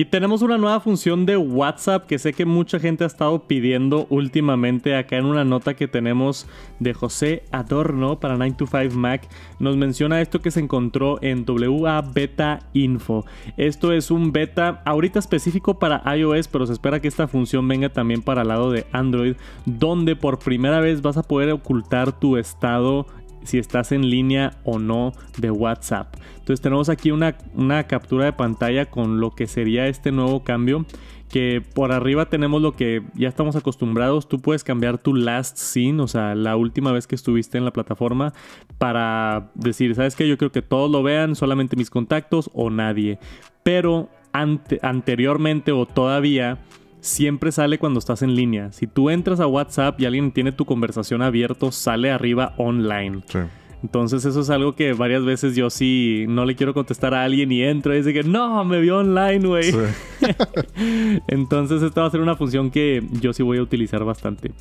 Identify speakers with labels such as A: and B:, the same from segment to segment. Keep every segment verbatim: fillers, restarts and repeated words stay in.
A: Y tenemos una nueva función de WhatsApp que sé que mucha gente ha estado pidiendo últimamente. Acá en una nota que tenemos de José Adorno para nine to five Mac, nos menciona esto que se encontró en W A Beta Info. Esto es un beta ahorita específico para iOS, pero se espera que esta función venga también para el lado de Android, donde por primera vez vas a poder ocultar tu estado si estás en línea o no de WhatsApp. Entonces tenemos aquí una, una captura de pantalla con lo que sería este nuevo cambio, que por arriba tenemos lo que ya estamos acostumbrados. Tú puedes cambiar tu last seen, o sea, la última vez que estuviste en la plataforma, para decir, ¿sabes qué? Yo creo que todos lo vean, solamente mis contactos o nadie. Pero ante, anteriormente o todavía siempre sale cuando estás en línea. Si tú entras a WhatsApp y alguien tiene tu conversación abierto, sale arriba online. Sí. Entonces eso es algo que varias veces yo sí no le quiero contestar a alguien y entro y dice que no, me vio online, güey. Sí. Entonces esta va a ser una función que yo sí voy a utilizar bastante.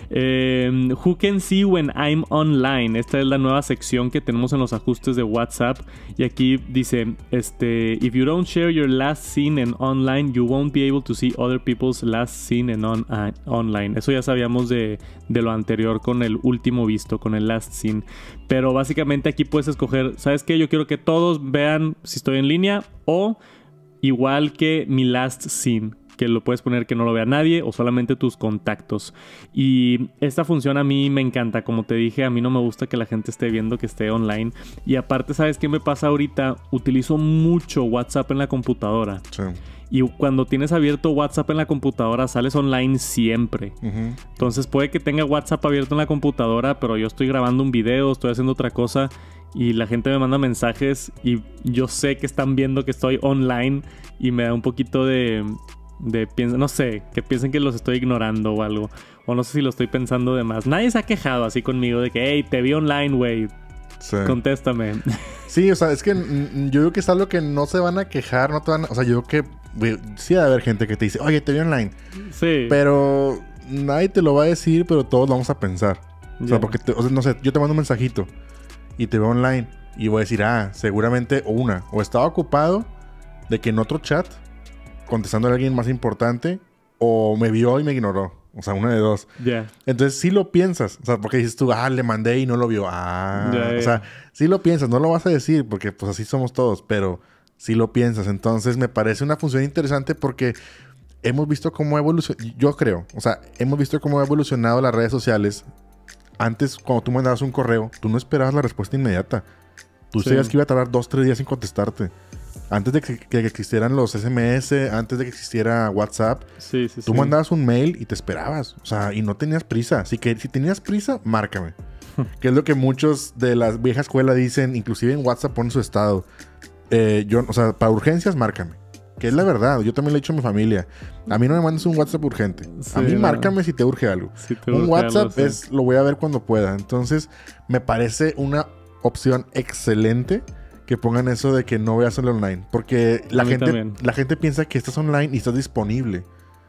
A: Eh, Who can see when I'm online. Esta es la nueva sección que tenemos en los ajustes de WhatsApp. Y aquí dice, este, if you don't share your last scene en online, you won't be able to see other people's last scene en on, uh, online. Eso ya sabíamos de, de lo anterior con el último visto, con el last scene. Pero básicamente aquí puedes escoger, ¿sabes qué? Yo quiero que todos vean si estoy en línea, o igual que mi last scene, que lo puedes poner que no lo vea nadie o solamente tus contactos. Y esta función a mí me encanta. Como te dije, a mí no me gusta que la gente esté viendo que esté online. Y aparte, ¿sabes qué me pasa ahorita? Utilizo mucho WhatsApp en la computadora. Sí. Y cuando tienes abierto WhatsApp en la computadora, sales online siempre. Uh-huh. Entonces puede que tenga WhatsApp abierto en la computadora, pero yo estoy grabando un video, estoy haciendo otra cosa y la gente me manda mensajes y yo sé que están viendo que estoy online y me da un poquito de... de no sé, que piensen que los estoy ignorando o algo. O no sé si lo estoy pensando de más. Nadie se ha quejado así conmigo de que, hey, te vi online, güey. Sí. Contéstame.
B: Sí, o sea, es que yo creo que es algo que no se van a quejar, no te van a... O sea, yo creo que wey, sí debe haber gente que te dice, oye, te vi online.
A: Sí.
B: Pero nadie te lo va a decir, pero todos lo vamos a pensar. O sea, yeah. porque, te, o sea, no sé, yo te mando un mensajito y te veo online y voy a decir, ah, seguramente o una, o estaba ocupado de que en otro chat contestando a alguien más importante, o me vio y me ignoró. O sea, una de dos.
A: Yeah.
B: Entonces sí lo piensas. O sea, porque dices tú, ah, le mandé y no lo vio. Ah.
A: Yeah, yeah.
B: O sea, sí lo piensas. No lo vas a decir porque pues así somos todos. Pero sí lo piensas. Entonces me parece una función interesante porque hemos visto cómo ha evolucionado. Yo creo. O sea, hemos visto cómo ha evolucionado las redes sociales. Antes, cuando tú mandabas un correo, tú no esperabas la respuesta inmediata. Tú sí. sabías que iba a tardar dos, tres días en contestarte. Antes de que, que existieran los S M S, antes de que existiera WhatsApp,
A: sí, sí,
B: tú
A: sí.
B: mandabas un mail y te esperabas. O sea, y no tenías prisa. Así que si tenías prisa, márcame. Que es lo que muchos de la vieja escuela dicen, inclusive en WhatsApp ponen su estado. Eh, yo, o sea, para urgencias, márcame. Que es la verdad. Yo también le he dicho a mi familia. A mí no me mandes un WhatsApp urgente. Sí, a mí no. márcame si te urge algo. Si te un urge WhatsApp algo, sí. es, lo voy a ver cuando pueda. Entonces, me parece una opción excelente que pongan eso de que no veas el online. Porque la gente, la gente piensa que estás online y estás disponible.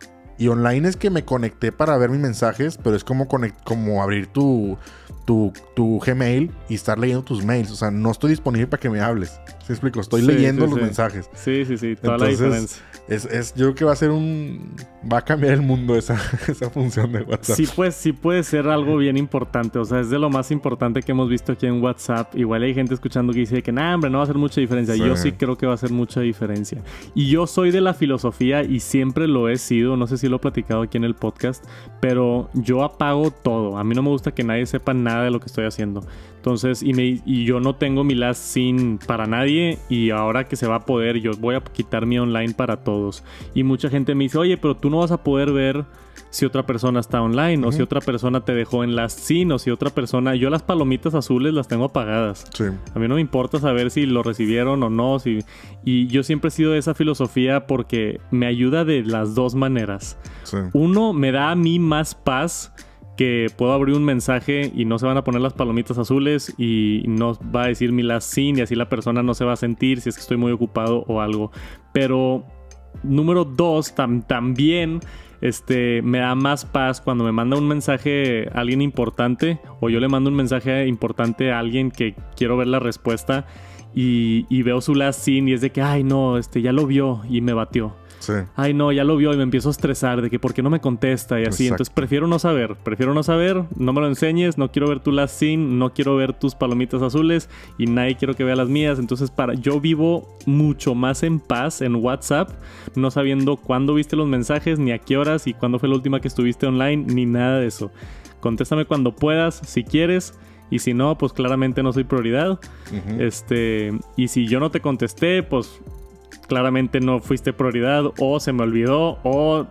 B: Y online es que me conecté para ver mis mensajes, pero es como, conect, como abrir tu, tu, tu Gmail y estar leyendo tus mails. O sea, no estoy disponible para que me hables. ¿Sí explico? Estoy sí, leyendo sí, los
A: sí.
B: mensajes.
A: Sí, sí, sí. Toda
B: Entonces,
A: la diferencia.
B: Es, es, yo creo que va a ser un... Va a cambiar el mundo esa, esa función de WhatsApp.
A: Sí, pues sí puede ser algo bien importante. O sea, es de lo más importante que hemos visto aquí en WhatsApp. Igual hay gente escuchando que dice que nah, hombre, no va a hacer mucha diferencia. Sí. Yo sí creo que va a hacer mucha diferencia. Y yo soy de la filosofía y siempre lo he sido. No sé si lo he platicado aquí en el podcast, pero yo apago todo. A mí no me gusta que nadie sepa nada de lo que estoy haciendo. Entonces, y, me, y yo no tengo mi last scene para nadie, y ahora que se va a poder, yo voy a quitar mi online para todos. Y mucha gente me dice, oye, pero tú no vas a poder ver si otra persona está online, uh-huh. o si otra persona te dejó en last scene, o si otra persona... Yo las palomitas azules las tengo apagadas.
B: Sí.
A: A mí no me importa saber si lo recibieron o no. Si... Y yo siempre he sido de esa filosofía porque me ayuda de las dos maneras.
B: Sí.
A: Uno, me da a mí más paz, que puedo abrir un mensaje y no se van a poner las palomitas azules y no va a decir mi last scene, y así la persona no se va a sentir si es que estoy muy ocupado o algo. Pero número dos, tam- también este, me da más paz cuando me manda un mensaje a alguien importante, o yo le mando un mensaje importante a alguien que quiero ver la respuesta, y, y veo su last scene y es de que ay no, este ya lo vio y me batió.
B: Sí.
A: Ay, no, ya lo vio y me empiezo a estresar de que por qué no me contesta y así.
B: Exacto.
A: Entonces prefiero no saber, prefiero no saber, no me lo enseñes, no quiero ver tu last scene, no quiero ver tus palomitas azules y nadie quiero que vea las mías. Entonces para yo vivo mucho más en paz en WhatsApp, no sabiendo cuándo viste los mensajes, ni a qué horas y cuándo fue la última que estuviste online, ni nada de eso. Contéstame cuando puedas, si quieres. Y si no, pues claramente no soy prioridad. Uh-huh. Este, y si yo no te contesté, pues claramente no fuiste prioridad, o se me olvidó, o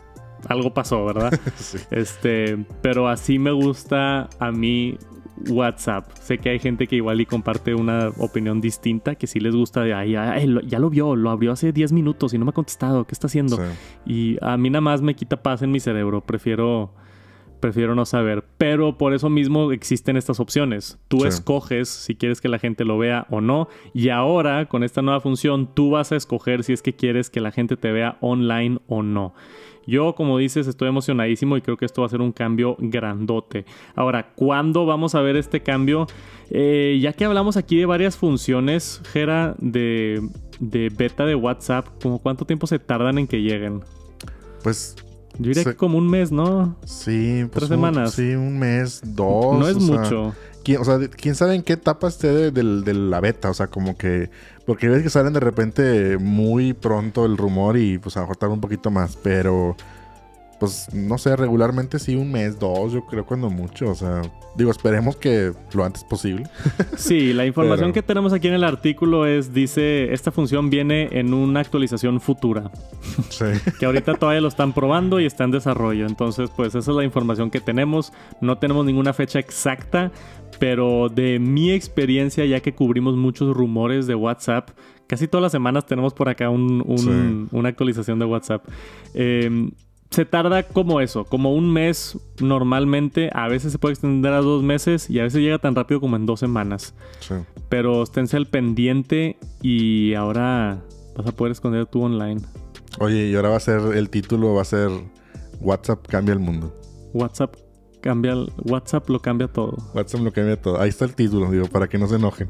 A: algo pasó, ¿verdad? Sí. Este, pero así me gusta a mí WhatsApp. Sé que hay gente que igual y comparte una opinión distinta, que sí les gusta de, ay, ay, ya lo vio, lo abrió hace diez minutos y no me ha contestado, ¿qué está haciendo? Sí. Y a mí nada más me quita paz en mi cerebro. Prefiero... Prefiero no saber, pero por eso mismo existen estas opciones. Tú sí. escoges si quieres que la gente lo vea o no. Y ahora, con esta nueva función, tú vas a escoger si es que quieres que la gente te vea online o no. Yo, como dices, estoy emocionadísimo y creo que esto va a ser un cambio grandote. Ahora, ¿cuándo vamos a ver este cambio? Eh, ya que hablamos aquí de varias funciones, Jera, de, de beta de WhatsApp, ¿cómo cuánto tiempo se tardan en que lleguen?
B: Pues...
A: Yo diría se... que como un mes, ¿no?
B: Sí, pues
A: tres semanas.
B: Un, sí, un mes, dos.
A: No es
B: o
A: mucho.
B: Sea, ¿quién, o sea, quién sabe en qué etapa esté de, de, de la beta. O sea, como que... Porque ves que salen de repente muy pronto el rumor y pues a lo mejor tarda un poquito más. Pero... Pues no sé, regularmente sí, un mes, dos, yo creo cuando mucho. O sea, digo, esperemos que lo antes posible.
A: Sí, la información
B: Pero...
A: que tenemos aquí en el artículo es, dice, esta función viene en una actualización futura.
B: Sí.
A: Que ahorita todavía lo están probando y está en desarrollo. Entonces, pues esa es la información que tenemos. No tenemos ninguna fecha exacta, pero de mi experiencia, ya que cubrimos muchos rumores de WhatsApp, casi todas las semanas tenemos por acá un, un, sí. una actualización de WhatsApp. Eh... Se tarda como eso, como un mes normalmente. A veces se puede extender a dos meses y a veces llega tan rápido como en dos semanas.
B: Sí.
A: Pero esténse al pendiente y ahora vas a poder esconder tu online.
B: Oye, y ahora va a ser, el título va a ser WhatsApp cambia el mundo.
A: WhatsApp cambia, el, WhatsApp lo cambia todo.
B: WhatsApp lo cambia todo. Ahí está el título, digo, para que no se enojen.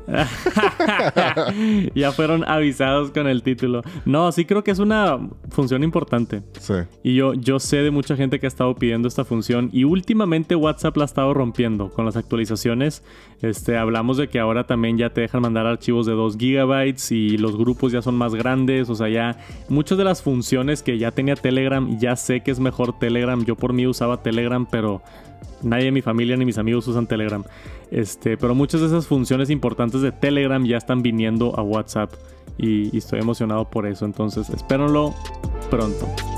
A: Ya fueron avisados con el título. No, sí creo que es una función importante.
B: Sí.
A: Y yo, yo sé de mucha gente que ha estado pidiendo esta función. Y últimamente WhatsApp la ha estado rompiendo con las actualizaciones. Este, hablamos de que ahora también ya te dejan mandar archivos de dos gigabytes y los grupos ya son más grandes. O sea, ya muchas de las funciones que ya tenía Telegram, ya sé que es mejor Telegram. Yo por mí usaba Telegram, pero... Nadie de mi familia ni mis amigos usan Telegram. Este, pero muchas de esas funciones importantes de Telegram ya están viniendo a WhatsApp. Y, y estoy emocionado por eso. Entonces, espérenlo pronto.